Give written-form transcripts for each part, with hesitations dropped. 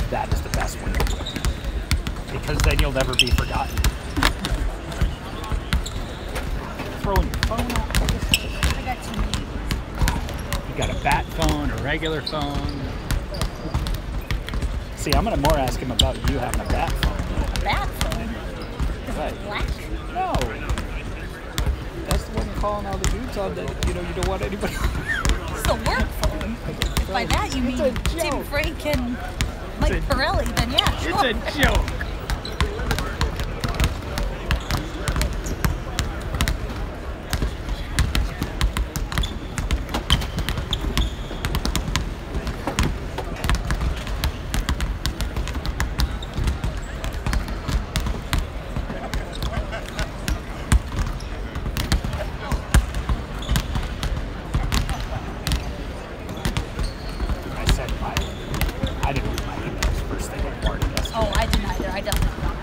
That is the best way to do it. Because then you'll never be forgotten. Throwing your phone out. I got too many. You got a bat phone, a regular phone. See, I'm gonna more ask him about you having a bat phone. A bat phone? Right. Black? No. That's the one you're calling all the dudes on that, you don't want anybody. It's the work phone. If by that you mean Tim Frank and Mike Pirelli, then yeah, sure. It's a joke. I didn't read my emails first thing in the morning yesterday. Oh, I didn't either. I definitely don't.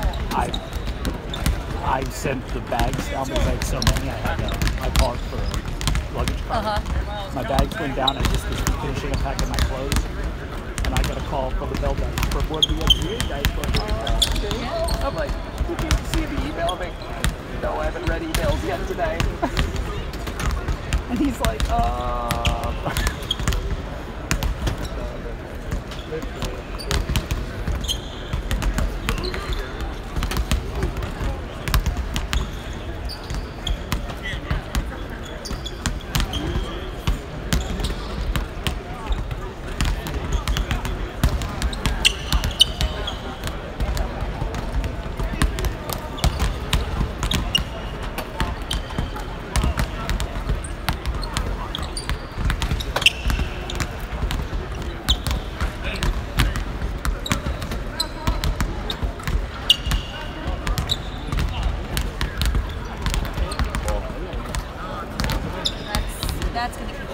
I sent the bags down because I had so many. I called for a luggage car. My bags went down. I just was finishing unpacking my clothes, and I got a call from the bell desk from one of the MGA guys. I'm like, did you see the email? I'm like, no, I haven't read emails yet today. And he's like, That's going to be